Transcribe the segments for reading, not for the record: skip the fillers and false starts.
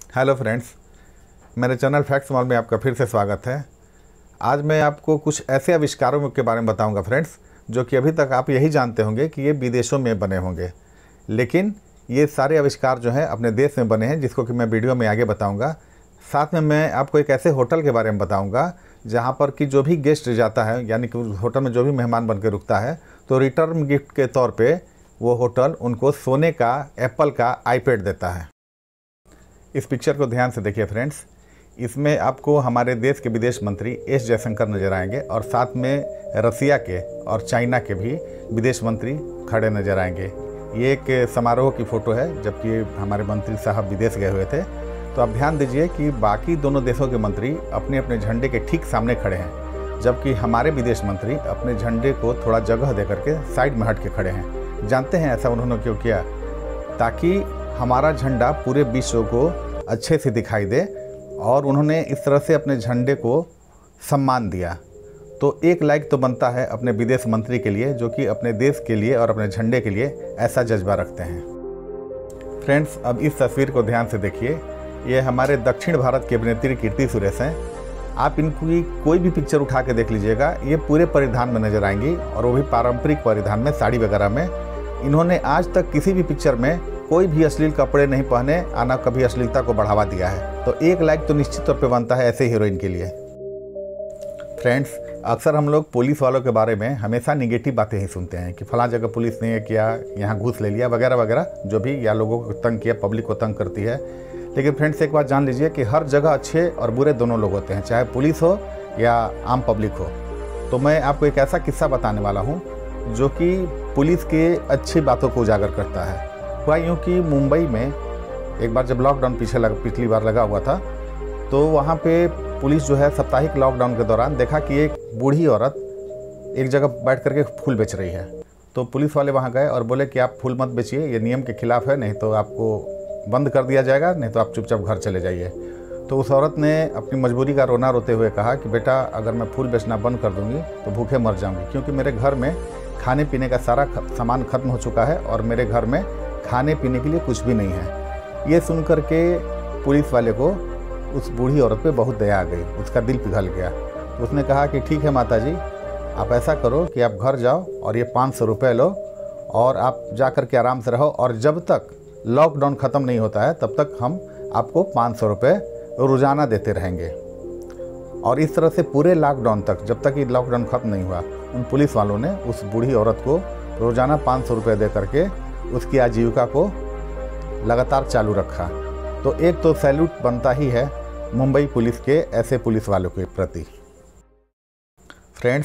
Hello friends, मेरे channel Facts Mall में आपका फिर से स्वागत है। आज मैं आपको कुछ ऐसे आविष्कारों के बारे में बताऊंगा फ्रेंड्स, जो कि अभी तक आप यही जानते होंगे कि ये विदेशों में बने होंगे, लेकिन ये सारे आविष्कार जो हैं अपने देश में बने हैं, जिसको कि मैं वीडियो में आगे बताऊंगा। साथ में मैं आपको एक ऐसे होटल के बारे में बताऊँगा जहाँ पर कि जो भी गेस्ट जाता है, यानी कि उस होटल में जो भी मेहमान बन के रुकता है, तो रिटर्न गिफ्ट के तौर पर वो होटल उनको सोने का एप्पल का आईपैड देता है। इस पिक्चर को ध्यान से देखिए फ्रेंड्स, इसमें आपको हमारे देश के विदेश मंत्री एस जयशंकर नज़र आएंगे और साथ में रसिया के और चाइना के भी विदेश मंत्री खड़े नज़र आएंगे। ये एक समारोह की फ़ोटो है, जबकि हमारे मंत्री साहब विदेश गए हुए थे। तो आप ध्यान दीजिए कि बाकी दोनों देशों के मंत्री अपने अपने झंडे के ठीक सामने खड़े हैं, जबकि हमारे विदेश मंत्री अपने झंडे को थोड़ा जगह दे करके साइड में हट के खड़े हैं। जानते हैं ऐसा उन्होंने क्यों किया? ताकि हमारा झंडा पूरे विश्व को अच्छे से दिखाई दे, और उन्होंने इस तरह से अपने झंडे को सम्मान दिया। तो एक लाइक तो बनता है अपने विदेश मंत्री के लिए, जो कि अपने देश के लिए और अपने झंडे के लिए ऐसा जज्बा रखते हैं। फ्रेंड्स, अब इस तस्वीर को ध्यान से देखिए। ये हमारे दक्षिण भारत की अभिनेत्री कीर्ति सुरेश हैं। आप इनकी कोई भी पिक्चर उठा के देख लीजिएगा, ये पूरे परिधान में नजर आएंगी, और वो भी पारंपरिक परिधान में, साड़ी वगैरह में। इन्होंने आज तक किसी भी पिक्चर में कोई भी अश्लील कपड़े नहीं पहने, आना कभी अश्लीलता को बढ़ावा दिया है। तो एक लाइक तो निश्चित तौर पे बनता है ऐसे हीरोइन के लिए। फ्रेंड्स, अक्सर हम लोग पुलिस वालों के बारे में हमेशा निगेटिव बातें ही सुनते हैं कि फलां जगह पुलिस ने ये किया, यहाँ घूस ले लिया वगैरह वगैरह, जो भी या लोगों को तंग किया, पब्लिक को तंग करती है। लेकिन फ्रेंड्स, एक बात जान लीजिए कि हर जगह अच्छे और बुरे दोनों लोग होते हैं, चाहे पुलिस हो या आम पब्लिक हो। तो मैं आपको एक ऐसा किस्सा बताने वाला हूँ जो कि पुलिस के अच्छी बातों को उजागर करता है। हुआ यूँ कि मुंबई में एक बार जब लॉकडाउन पिछली बार लगा हुआ था, तो वहाँ पे पुलिस जो है साप्ताहिक लॉकडाउन के दौरान देखा कि एक बूढ़ी औरत एक जगह बैठ करके फूल बेच रही है। तो पुलिस वाले वहाँ गए और बोले कि आप फूल मत बेचिए, ये नियम के खिलाफ है, नहीं तो आपको बंद कर दिया जाएगा, नहीं तो आप चुपचाप घर चले जाइए। तो उस औरत ने अपनी मजबूरी का रोना रोते हुए कहा कि बेटा, अगर मैं फूल बेचना बंद कर दूँगी तो भूखे मर जाऊँगी, क्योंकि मेरे घर में खाने पीने का सारा सामान खत्म हो चुका है और मेरे घर में खाने पीने के लिए कुछ भी नहीं है। ये सुनकर के पुलिस वाले को उस बूढ़ी औरत पे बहुत दया आ गई, उसका दिल पिघल गया। तो उसने कहा कि ठीक है माता जी, आप ऐसा करो कि आप घर जाओ और ये 500 रुपये लो, और आप जा कर के आराम से रहो, और जब तक लॉकडाउन ख़त्म नहीं होता है तब तक हम आपको 500 रुपये रोज़ाना देते रहेंगे। और इस तरह से पूरे लॉकडाउन तक, जब तक ये लॉकडाउन ख़त्म नहीं हुआ, उन पुलिस वालों ने उस बूढ़ी औरत को रोज़ाना 500 रुपये दे करके उसकी आजीविका को लगातार चालू रखा। तो एक तो सैल्यूट बनता ही है मुंबई पुलिस के ऐसे पुलिस वालों के प्रति। फ्रेंड्स,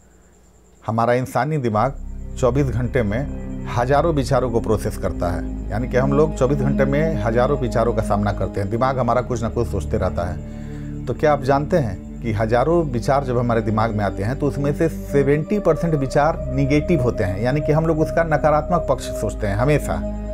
हमारा इंसानी दिमाग 24 घंटे में हज़ारों विचारों को प्रोसेस करता है, यानी कि हम लोग 24 घंटे में हज़ारों विचारों का सामना करते हैं। दिमाग हमारा कुछ ना कुछ सोचते रहता है। तो क्या आप जानते हैं कि हज़ारों विचार जब हमारे दिमाग में आते हैं तो उसमें से 70% विचार निगेटिव होते हैं, यानी कि हम लोग उसका नकारात्मक पक्ष सोचते हैं हमेशा।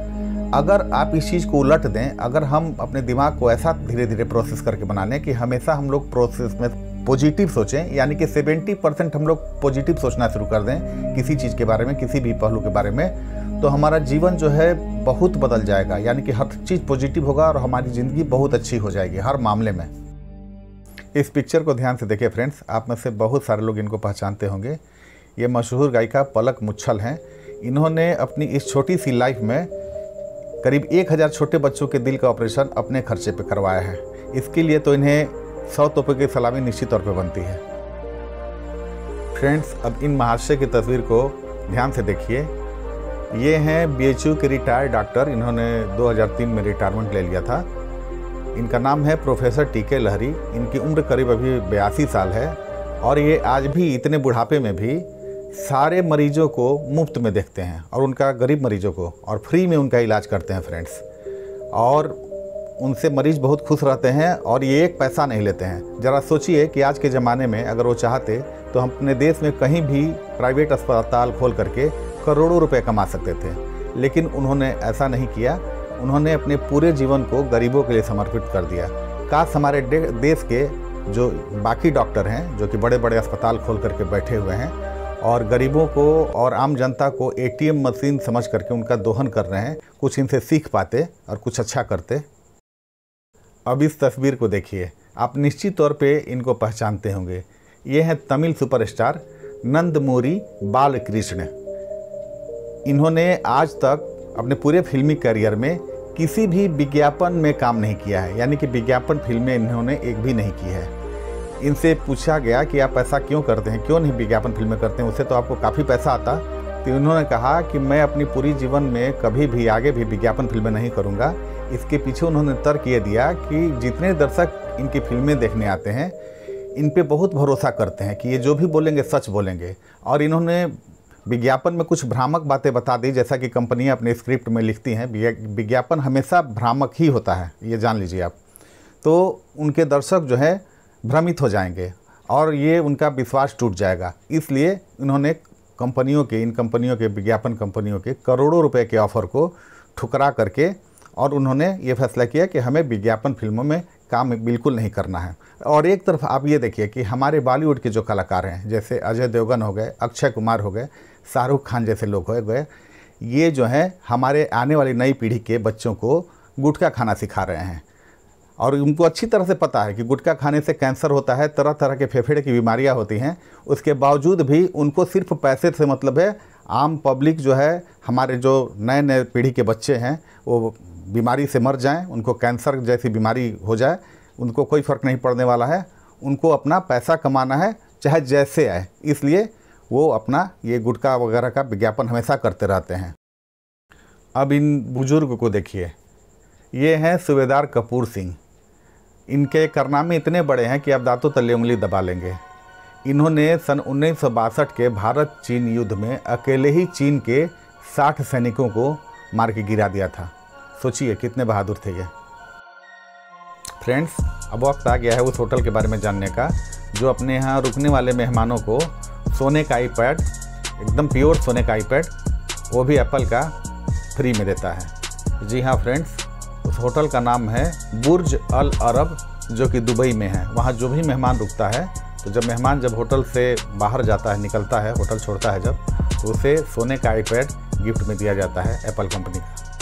अगर आप इस चीज़ को उलट दें, अगर हम अपने दिमाग को ऐसा धीरे धीरे प्रोसेस करके बना लें कि हमेशा हम लोग प्रोसेस में पॉजिटिव सोचें, यानी कि 70% हम लोग पॉजिटिव सोचना शुरू कर दें किसी चीज़ के बारे में, किसी भी पहलू के बारे में, तो हमारा जीवन जो है बहुत बदल जाएगा। यानी कि हर चीज़ पॉजिटिव होगा और हमारी ज़िंदगी बहुत अच्छी हो जाएगी हर मामले में। इस पिक्चर को ध्यान से देखिए फ्रेंड्स, आप में से बहुत सारे लोग इनको पहचानते होंगे। ये मशहूर गायिका पलक मुच्छल हैं। इन्होंने अपनी इस छोटी सी लाइफ में करीब 1000 छोटे बच्चों के दिल का ऑपरेशन अपने खर्चे पे करवाया है। इसके लिए तो इन्हें 100 तोहफे की सलामी निश्चित तौर पे बनती है। फ्रेंड्स, अब इन महाशय की तस्वीर को ध्यान से देखिए। ये हैं बीएचयू के रिटायर्ड डॉक्टर। इन्होंने 2003 में रिटायरमेंट ले लिया था। इनका नाम है प्रोफेसर टीके लहरी। इनकी उम्र करीब अभी 82 साल है, और ये आज भी इतने बुढ़ापे में भी सारे मरीजों को मुफ्त में देखते हैं, और उनका गरीब मरीजों को और फ्री में उनका इलाज करते हैं फ्रेंड्स। और उनसे मरीज बहुत खुश रहते हैं, और ये एक पैसा नहीं लेते हैं। ज़रा सोचिए कि आज के ज़माने में अगर वो चाहते तो हम अपने देश में कहीं भी प्राइवेट अस्पताल खोल करके करोड़ों रुपए कमा सकते थे, लेकिन उन्होंने ऐसा नहीं किया। उन्होंने अपने पूरे जीवन को गरीबों के लिए समर्पित कर दिया। काश हमारे देश के जो बाकी डॉक्टर हैं, जो कि बड़े बड़े अस्पताल खोल करके बैठे हुए हैं और गरीबों को और आम जनता को एटीएम मशीन समझ करके उनका दोहन कर रहे हैं, कुछ इनसे सीख पाते और कुछ अच्छा करते। अब इस तस्वीर को देखिए, आप निश्चित तौर पे इनको पहचानते होंगे। ये हैं तमिल सुपरस्टार नंदमूरी बालकृष्ण। इन्होंने आज तक अपने पूरे फिल्मी करियर में किसी भी विज्ञापन में काम नहीं किया है, यानी कि विज्ञापन फिल्में इन्होंने एक भी नहीं की है। इनसे पूछा गया कि आप ऐसा क्यों करते हैं, क्यों नहीं विज्ञापन फिल्में करते हैं, उससे तो आपको काफ़ी पैसा आता। तो इन्होंने कहा कि मैं अपनी पूरी जीवन में कभी भी आगे भी विज्ञापन फिल्में नहीं करूंगा। इसके पीछे उन्होंने तर्क ये दिया कि जितने दर्शक इनकी फिल्में देखने आते हैं इन पे बहुत भरोसा करते हैं कि ये जो भी बोलेंगे सच बोलेंगे। और इन्होंने विज्ञापन में कुछ भ्रामक बातें बता दी, जैसा कि कंपनियां अपने स्क्रिप्ट में लिखती हैं। विज्ञापन हमेशा भ्रामक ही होता है, ये जान लीजिए आप। तो उनके दर्शक जो है भ्रमित हो जाएंगे और ये उनका विश्वास टूट जाएगा। इसलिए इन्होंने इन कंपनियों के विज्ञापन कंपनियों के करोड़ों रुपए के ऑफ़र को ठुकरा करके और उन्होंने ये फैसला किया कि हमें विज्ञापन फिल्मों में काम बिल्कुल नहीं करना है। और एक तरफ आप ये देखिए कि हमारे बॉलीवुड के जो कलाकार हैं, जैसे अजय देवगन हो गए, अक्षय कुमार हो गए, शाहरुख खान जैसे लोग हो गए, ये जो हैं हमारे आने वाली नई पीढ़ी के बच्चों को गुटखा खाना सिखा रहे हैं। और उनको अच्छी तरह से पता है कि गुटखा खाने से कैंसर होता है, तरह तरह के फेफड़े की बीमारियां होती हैं। उसके बावजूद भी उनको सिर्फ पैसे से मतलब है। आम पब्लिक जो है, हमारे जो नए नए पीढ़ी के बच्चे हैं वो बीमारी से मर जाएं, उनको कैंसर जैसी बीमारी हो जाए, उनको कोई फ़र्क नहीं पड़ने वाला है। उनको अपना पैसा कमाना है चाहे जैसे आए, इसलिए वो अपना ये गुटखा वगैरह का विज्ञापन हमेशा करते रहते हैं। अब इन बुजुर्ग को देखिए, ये हैं सूबेदार कपूर सिंह। इनके कारनामे इतने बड़े हैं कि आप दांतों तले उंगली दबा लेंगे। इन्होंने सन 1962 के भारत चीन युद्ध में अकेले ही चीन के 60 सैनिकों को मार के गिरा दिया था। सोचिए कितने बहादुर थे ये। फ्रेंड्स, अब वक्त आ गया है उस होटल के बारे में जानने का जो अपने यहाँ रुकने वाले मेहमानों को सोने का आईपैड, एकदम प्योर सोने का आईपैड, वो भी एप्पल का फ्री में देता है। जी हाँ फ्रेंड्स, उस होटल का नाम है बुर्ज अल अरब, जो कि दुबई में है। वहाँ जो भी मेहमान रुकता है, तो जब मेहमान होटल से बाहर जाता है, निकलता है, होटल छोड़ता है जब, तो उसे सोने का आईपैड गिफ्ट में दिया जाता है एप्पल कंपनी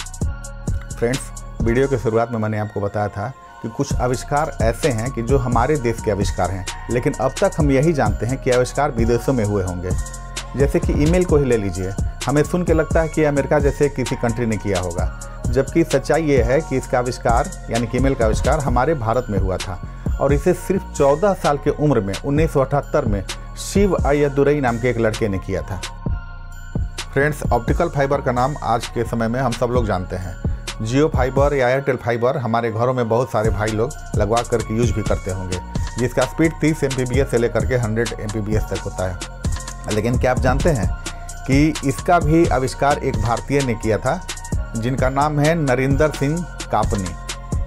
का। फ्रेंड्स, वीडियो की शुरुआत में मैंने आपको बताया था कि कुछ आविष्कार ऐसे हैं कि जो हमारे देश के आविष्कार हैं, लेकिन अब तक हम यही जानते हैं कि आविष्कार विदेशों में हुए होंगे। जैसे कि ईमेल को ही ले लीजिए, हमें सुन के लगता है कि अमेरिका जैसे किसी कंट्री ने किया होगा, जबकि सच्चाई ये है कि इसका आविष्कार यानी कि ईमेल का आविष्कार हमारे भारत में हुआ था। और इसे सिर्फ 14 साल की उम्र में 1978 में शिव अय्यदुरई नाम के एक लड़के ने किया था। फ्रेंड्स, ऑप्टिकल फाइबर का नाम आज के समय में हम सब लोग जानते हैं। जियो फाइबर या एयरटेल फाइबर हमारे घरों में बहुत सारे भाई लोग लगवा करके यूज भी करते होंगे, जिसका स्पीड 30 Mbps से लेकर के 100 Mbps तक होता है। लेकिन क्या आप जानते हैं कि इसका भी आविष्कार एक भारतीय ने किया था, जिनका नाम है नरेंद्र सिंह कापनी।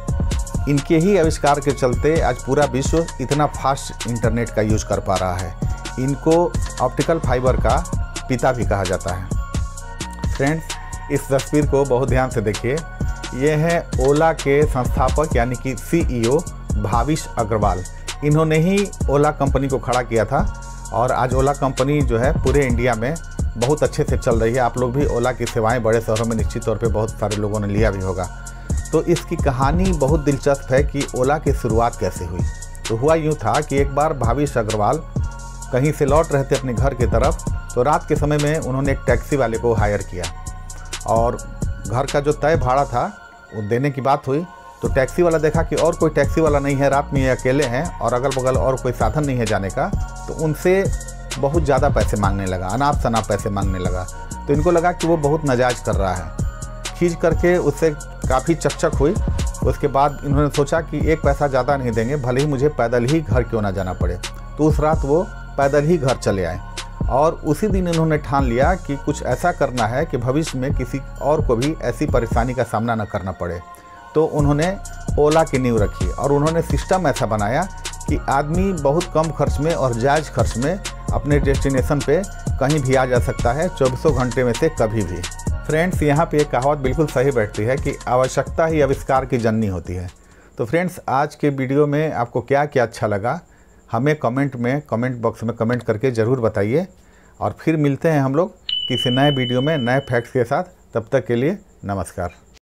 इनके ही आविष्कार के चलते आज पूरा विश्व इतना फास्ट इंटरनेट का यूज कर पा रहा है। इनको ऑप्टिकल फाइबर का पिता भी कहा जाता है। फ्रेंड्स, इस तस्वीर को बहुत ध्यान से देखिए। ये है ओला के संस्थापक यानी कि CEO भाविश अग्रवाल। इन्होंने ही ओला कंपनी को खड़ा किया था और आज ओला कंपनी जो है पूरे इंडिया में बहुत अच्छे से चल रही है। आप लोग भी ओला की सेवाएं बड़े शहरों में निश्चित तौर पे बहुत सारे लोगों ने लिया भी होगा। तो इसकी कहानी बहुत दिलचस्प है कि ओला की शुरुआत कैसे हुई। तो हुआ यूँ था कि एक बार भाविश अग्रवाल कहीं से लौट रहे थे अपने घर की तरफ, तो रात के समय में उन्होंने एक टैक्सी वाले को हायर किया और घर का जो तय भाड़ा था वो देने की बात हुई। तो टैक्सी वाला देखा कि और कोई टैक्सी वाला नहीं है, रात में ये अकेले हैं और अगल बगल और कोई साधन नहीं है जाने का, तो उनसे बहुत ज़्यादा पैसे मांगने लगा, अनाप शनाप पैसे मांगने लगा। तो इनको लगा कि वो बहुत नाजायज़ कर रहा है। खींच करके उससे काफ़ी चकचक हुई। उसके बाद इन्होंने सोचा कि एक पैसा ज़्यादा नहीं देंगे, भले ही मुझे पैदल ही घर क्यों ना जाना पड़े। तो उस रात वो पैदल ही घर चले आए और उसी दिन इन्होंने ठान लिया कि कुछ ऐसा करना है कि भविष्य में किसी और को भी ऐसी परेशानी का सामना न करना पड़े। तो उन्होंने ओला की नींव रखी और उन्होंने सिस्टम ऐसा बनाया कि आदमी बहुत कम खर्च में और जायज़ खर्च में अपने डेस्टिनेशन पे कहीं भी आ जा सकता है, 24 घंटे में से कभी भी। फ्रेंड्स, यहाँ पे एक कहावत बिल्कुल सही बैठती है कि आवश्यकता ही आविष्कार की जननी होती है। तो फ्रेंड्स, आज के वीडियो में आपको क्या क्या अच्छा लगा हमें कमेंट बॉक्स में कमेंट करके ज़रूर बताइए। और फिर मिलते हैं हम लोग किसी नए वीडियो में नए फैक्ट्स के साथ। तब तक के लिए नमस्कार।